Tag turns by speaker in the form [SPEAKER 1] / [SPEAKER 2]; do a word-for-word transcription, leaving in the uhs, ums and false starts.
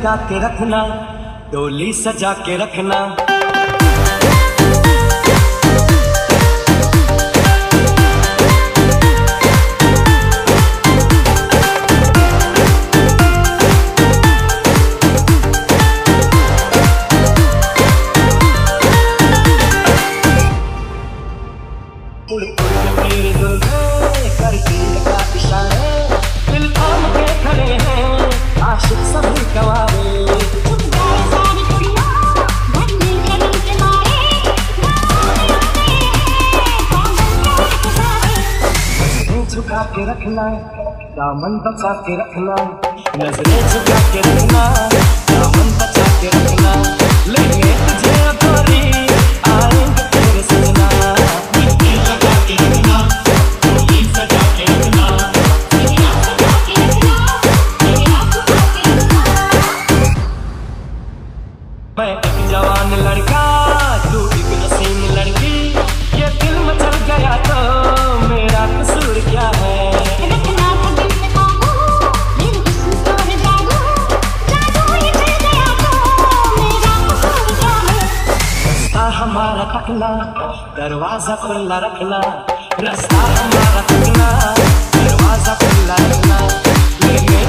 [SPEAKER 1] झुका के रखना, डोली सजा के रखना। झुका के रखना, दामन बचा के रखना, नजरें झुका के रखना, दामन बचा के रखना। लेंगे तुझे गोरी, आएंगे तेरे सजना। मेहंदी लगा के रखना, डोली सजा के रखना, मेरी आँख सजा के रखना, मेरी आँख सजा के रखना। मैं एक जवान लड़का, तू एक हसीन लड़की, ये दिल में चल गया तो मेरा कसूर क्या है? रखना था दिल में काबू, मेरे हुस्न पर जादू, जादू ये चल गया तो मेरा कसूर क्या है? रास्ता हमारा तकना, दरवाजा खुला रखना, रास्ता हमारा तकना, दरवाजा खुला रखना। लेंगे